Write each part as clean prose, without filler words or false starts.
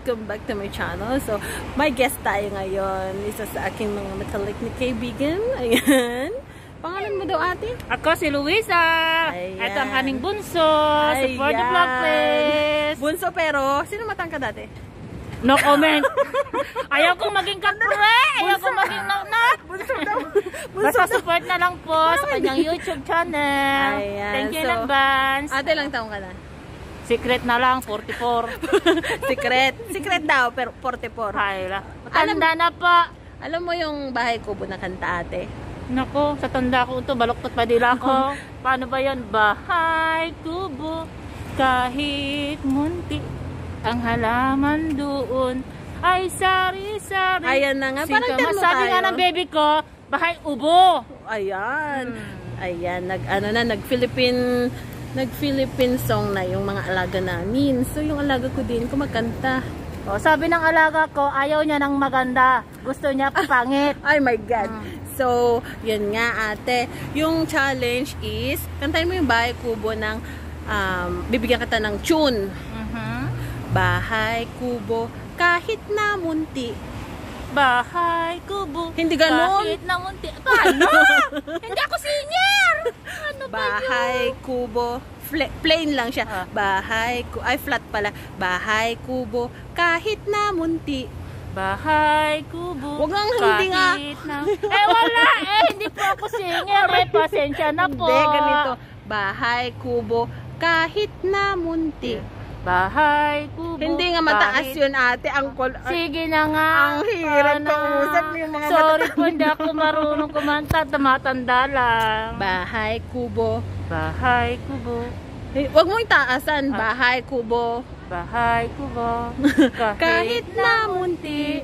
welcome back to my channel. So, may guest tayo ngayon. Isa sa aking mga matalik na kaibigan. Ayan. Pangalan mo daw, ate? Ako si Luisa. Ayan. Ito ang aming bunso. Support the vlog, please. Bunso pero, sino matangkad dati? No comment. Ayaw kong maging kapre. Ayaw kong maging knock-knock. Bunso daw. Basta support na lang po sa kanyang YouTube channel. Ayan. Thank you in advance. Ate, lang taong ka na? Secret na lang, 44. Secret daw, pero 44. Hayla. Matanda na pa. Alam mo yung Bahay Kubo na kanta, ate? Nako, sa tanda ko ito, baloktot pa dila ko. Paano ba yan? Bahay kubo, kahit munti, ang halaman doon ay sari-sari. Ayan na nga, parang termo tayo. Sabi nga ng baby ko, bahay ubo. Ayan. Ayan, nag-Philippine song na yung mga alaga namin. So, yung alaga ko din, kumakanta. O, sabi ng alaga ko, ayaw niya ng maganda. Gusto niya pangit. Ay my God. So, yun nga ate. Yung challenge is, kantahin mo yung Bahay Kubo ng, bibigyan kita ng tune. Bahay Kubo, kahit na munti. Bahay kubo, Hindi ganon. kahit na munti. Paano? Hindi ako senior. Ano Bahay Kubo, plain lang siya. Ay flat pala. Bahay Kubo, kahit na munti. Bahay kubo, Huwag lang hindi nga. na... wala hindi po ako singer. Pasensya na po. Hindi, ganito. Bahay Kubo, kahit na munti. Bahay kubo. Hindi nga mataas yun, ate. Sige na nga. Ang hirap kausap yung mga Sorry po, hindi ako marunong kumanta. Tumatanda lang. Bahay Kubo. Bahay kubo. Huwag mo itaasan. Bahay Kubo. Bahay kubo. Kahit na munti.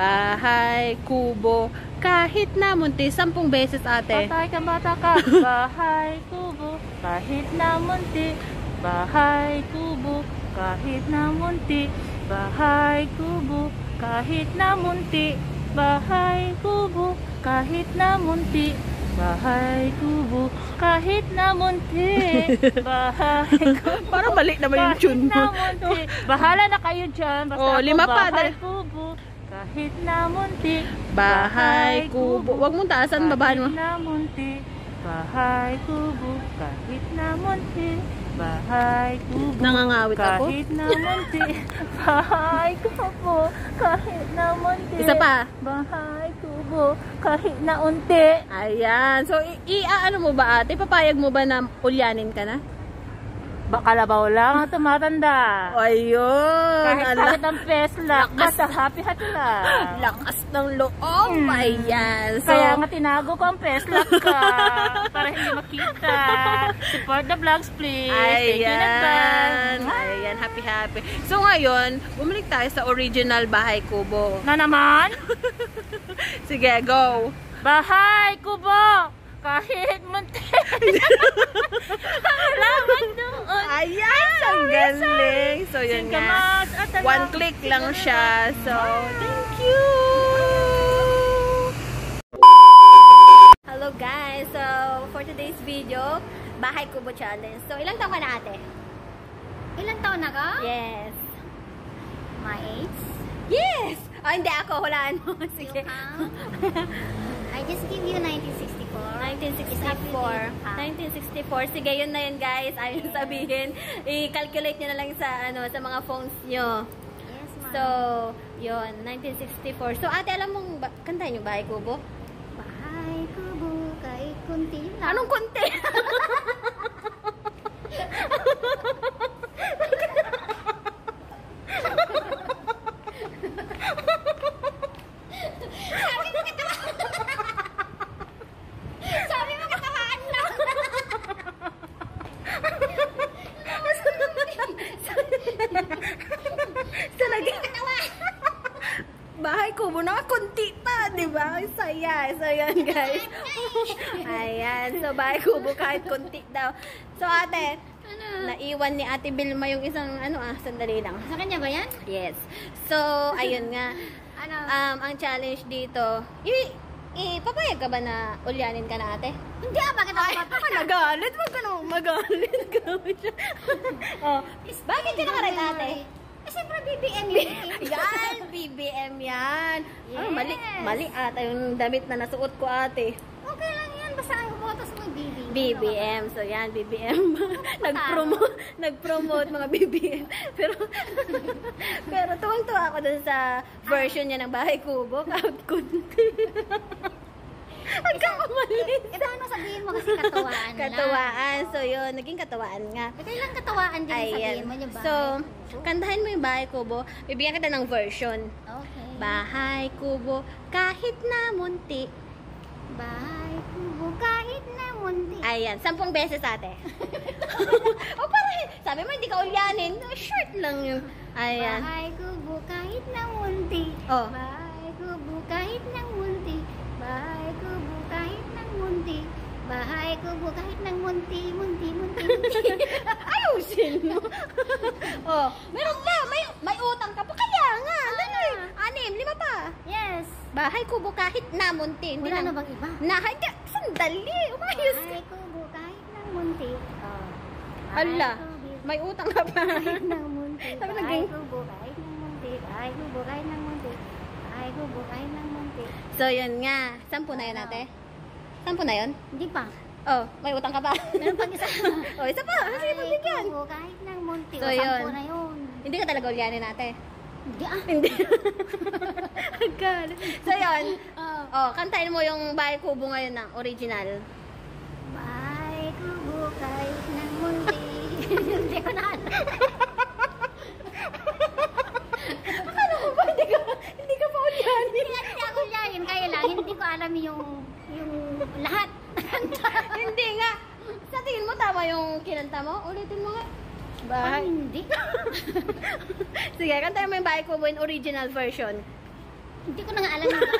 Bahay Kubo. Kahit na munti. 10 beses, ate. Patay ka, bata ka. Bahay kubo. Kahit na munti. Bahay kubo. Kahit na munti. Bahay kubo. Kahit na munti. Bahay kubo. Kahit na munti. Bahay kubo. Kahit na munti. Bahay kubo. Parang mali naman yung tune mo. Bahala na kayo dyan. Basta Oh, 5 pa. bahay kubo. Kahit na munti. Bahay Kubo. Huwag mong taasan, babahan mo. Kahit na munti. Bahay kubo. Kahit na munti. Bahay kubo. Nangangawit ako. Kahit na munti. Bahay kubo. Kahit na munti. Isa pa. Bahay kubo. Kahit na unti. Ayan. So, ano mo ba, ate? Papayag mo ba na ulyanin ka na? Bakalabaw lang. Tumatanda. Ayun. Kahit ang pesla. Basta happy lang. Lakas ng loob. Ayan. So, Kaya nga tinago ko ang pesla ka. Para hindi makita. Support the vlogs, please. Thank you in advance. Ayan. Happy. So, ngayon, bumalik tayo sa original Bahay Kubo. Na naman? Sige, go. Bahay kubo. Kahit munti. Halaman doon. Ayan. Ang galing. So, yun nga. One click lang siya. So, thank you. Hello guys. So, for today's video, Bahay Kubo Challenge. So, ilang taon ka na, ate? Ilang taon na ka? Yes. My age? Yes! Oh, hindi ako. Hulaan mo. Sige. I just give you 1964. 1964. 1964. Sige, yun na yun, guys. Ayun sabihin. I-calculate nyo na lang sa mga phones nyo. Yes, ma'am. So, yun. 1964. So, ate, alam mong kantahin yung Bahay Kubo? Bahay kubo, kahit kunti lang. Anong konti? Sabi mo katamaan lang. So, naging Bahay Kubo na konti pa, di ba? Saya. So, yan, guys. Ayan. So, Bahay Kubo kahit konti daw. So, ate, naiwan ni Ate Vilma yung isang, sandali lang. Sa kanya ba yan? Yes. So, ayun nga. Ang challenge dito, papayag ka ba na ulyanin ka na, ate? Hindi bakit ako papayag? Nagalit. Wag ka na magalit. Oh, bakit ka na ka rin, ate? Siyempre BBM yun. Yan, BBM yan. Yes. Ah, mali ata yung damit na nasuot ko ate. Okay lang yan. Basta ang botos mo BBM. BBM. So yan, BBM. Nag-promote mga BBM. Pero tuwang-tuwa ako dun sa version niya ng Bahay Kubo. Kahit kunti. Pagkakamalit. Paano sabihin mo kasi katawaan lang. Katawaan. So yun, naging katawaan nga. Kailang katawaan din yung sabihin mo yung So, kantahin mo yung Bahay Kubo. Bibigyan kita ng version. Okay. Bahay Kubo, kahit na munti. Bahay Kubo, kahit na munti. Ayan, 10 beses ate. O parang, sabi mo hindi ka ulyanin. No, short lang yun. Ayan. Bahay Kubo, kahit na munti. Oh. Bahay Kubo, kahit na munti. Bahay Kubo, kahit na munti. Bahay Kubo, kahit na munti. Ayusin mo. Oh, meron pa. May utang ka pa. Kaya nga. Dali. 6, 5 pa. Yes. Bahay Kubo, kahit na munti. Hindi Wala lang. na bang iba? Sandali. Umayos ka. Bahay Kubo, kahit na munti. Oh. Hala, may utang ka pa. Kahit na munti. Sabi Bahay naging- Kubo, kahit na munti. Bahay Kubo, kahit na munti. Bahay Kubo, kahit na munti. So, yun nga. 10 na yun ate. 10 na yun? Hindi pa. Oh, may utang ka pa. Meron pang isa. Oh, isa pa. Sige, pagbigyan. Kubo, kahit ng munti. So, O, 10 yun. na yun. Hindi ka talaga ulyanin ate. Hindi ah. Hindi. So, yun. Oh. Oh, kantahin mo yung Bahay Kubo ngayon na original. Bahay Kubo, kahit ng munti. Hindi ko na alam. Akala ko ba? Hindi ka pa ulyanin. Hindi ako yayin. Kaya lang, hindi ko alam yung lahat. Hindi nga. Sa tingin mo tama yung kinanta mo? Ulitin mo nga. Bahay. Hindi. Sige, kantahin mo yung Bahay Kubo in original version. Hindi ko na nga alam yung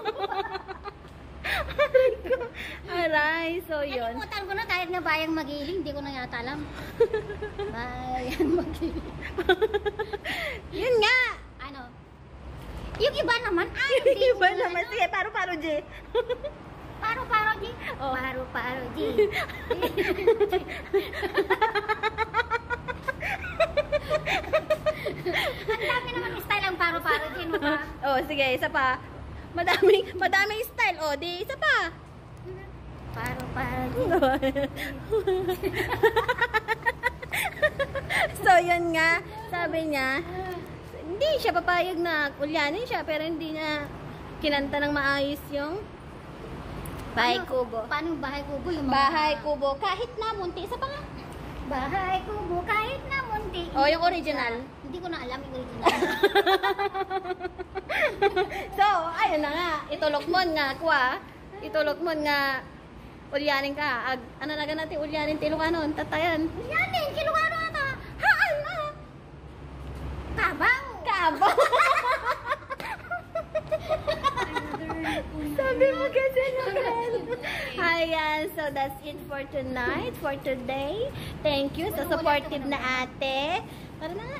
Aray, so yun. Nalimutan ko na kahit nga bayang magiling, hindi ko na yata alam. Bayang magiling. Yun nga. Ano? Yung iba naman, hindi Iba ko na naman. alam. Sige, paro-paro, G. Paro-paro, G. Oh. Paro-paro, G. Ang dami naman style ang paro-paro, G. No ba? Oh, sige, isa pa. Madaming style. Oh, di isa pa. Paro-paro, G. So, yun nga. Sabi niya, hindi siya papayag na ulyanin siya, pero hindi niya kinanta ng maayos yung Bahay Kubo. Paano yung Bahay Kubo? Yung mga... Bahay Kubo, kahit na munti. Isa pa nga. Bahay Kubo, kahit na munti. Oh, yung original. Hindi ko na alam yung original. So, ayun na nga. Itulok mo nga, kwa. Itulok mo nga. Ulyanin ka. Ano na natin? Ulyanin Tilukanon. Tatayan. Yan din, Ilocano ata. Haan na. Tabaw. Kabaw. Sabi mo kasi naman. Ayan, so that's it for tonight, for today. Thank you sa supportive na ate. Tara na nga.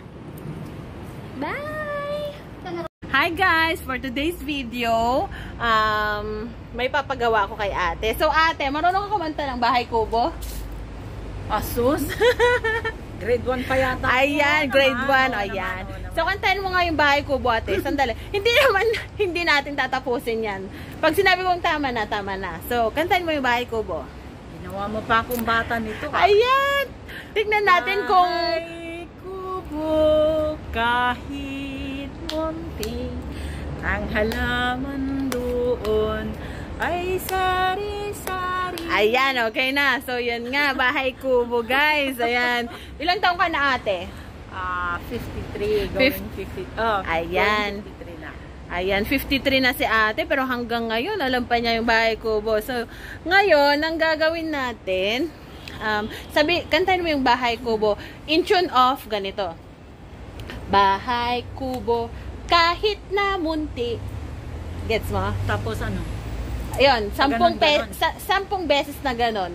Bye! Hi guys! For today's video, may papagawa ko kay ate. So ate, marunong ka kumanta ng Bahay Kubo? Asus? Grade 1 pa yata. Ayan, grade 1. Ayan. So, kantahin mo nga yung Bahay Kubo, ate. Sandali. Hindi natin tatapusin yan. Pag sinabi kong tama na, tama na. So, kantahin mo yung Bahay Kubo. Ginawa mo pa akong bata nito. Ayan! Tignan natin kung... Bahay Kubo, kahit munti, ang halaman doon ay sari-sari. Ayan, okay na. So, yun nga. Bahay Kubo, guys. Ayan. Ilang taong ka na, ate? 53, going 50. Oh, Ayan. going 53 na. Ayan, 53 na si ate, pero hanggang ngayon, alam pa niya yung Bahay Kubo. So, ngayon, ang gagawin natin, kantahin mo yung Bahay Kubo, in tune of, ganito. Bahay Kubo, kahit na munti. Gets mo? Tapos ano? Ayun, 10 ganon. 10 beses na ganon.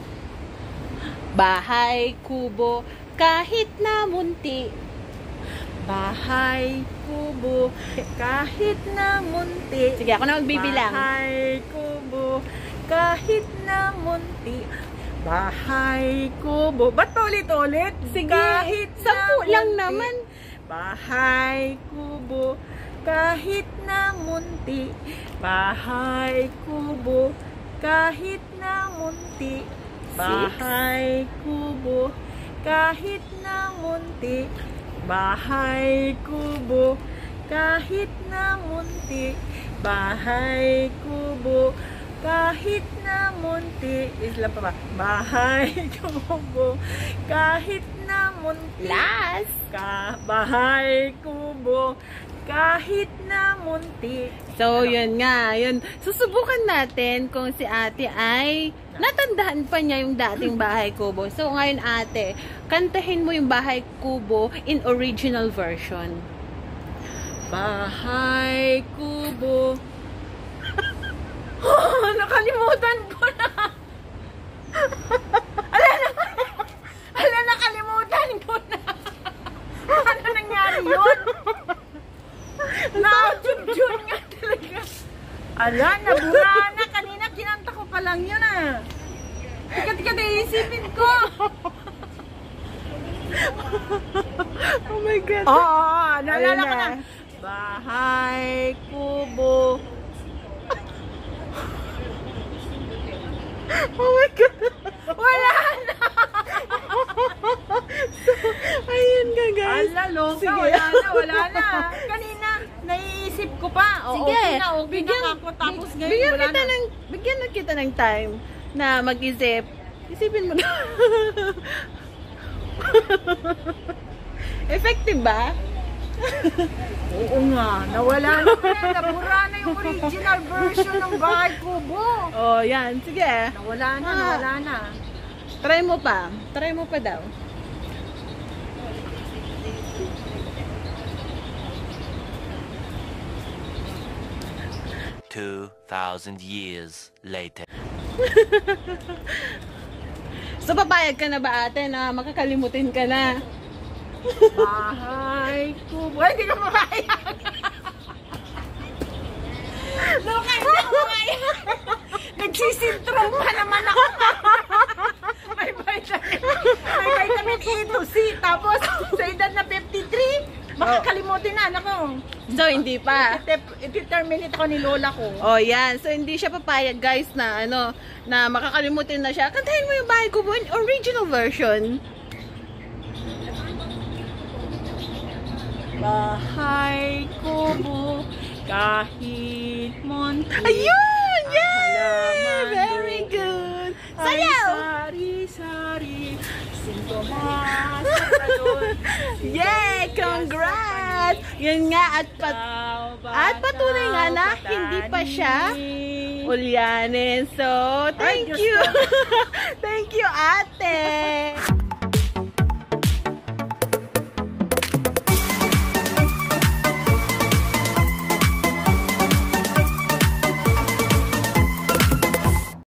Bahay Kubo, kahit na munti. Bahay Kubo, kahit na munti. Sige, ako na magbibilang. Bahay Kubo, kahit na munti. Bahay Kubo. Ba't pa ulit-ulit? Sige, Kahit 10 lang munti. naman. bahay kubo, kahit na munti. Bahay kubo, kahit na munti. Bahay kubo, kahit na munti. Bahay kubo, kahit na munti. Bahay kubo, kahit na munti. Isla pa ba? Bahay kubo, kahit na munti. Last! Bahay kubo, kahit na munti. So, yun nga. Yun. Susubukan natin kung si ate ay natandaan pa niya yung dating bahay kubo. So, ngayon ate, kantahin mo yung bahay kubo in original version. Bahay kubo. Oh, nakalimutan ko na. Ala, nakalimutan ko na. Ano nangyari yun? Na-jun nga talaga. Ala, nabura na. Kanina kinanta ko pa lang yun ah. Tika, naisipin ko. Oh my God. Oo, naalala ko Ayun na. Bahay kubo. Oh my God. Wala na. Ayun ka, guys. Ala, loka. Sige. Wala na. Kanina, naiisip ko pa. O, Sige. okay na ako. Tapos ngayon, wala na. Bigyan na kita ng time na mag-isip. Isipin mo na. Effective ba? Oo nga, nawala na pala. Nabura na yung original version ng bahay kubo. Oh, yan. Sige. Nawala na. Try mo pa. Try mo pa daw. $2,000 years later. So, papayag ka na ba ate na makakalimutin ka na? Bahay kubo. Ay, hindi ko papayag. Loka, hindi ko papayag. Nagsisintrom pa naman ako. May vitamin A to C. Tapos, sa edad na 53, makakalimutin na. Nako. So, hindi pa. Iti-terminate ako ni lola ko. Oh, yan. So, hindi siya papayag, guys, na na makakalimutin na siya. Kantahin mo yung bahay kubo in original version. Bahay kubo, kahit munti. Ayun! Yay! Halaman Very doon. good! Ay, Sayaw! sari-sari, sintomas sa talon. Yay! Congrats! Yun nga, at patunay nga na hindi pa siya ulyanin. So, thank Diyos you! ko. Thank you, ate!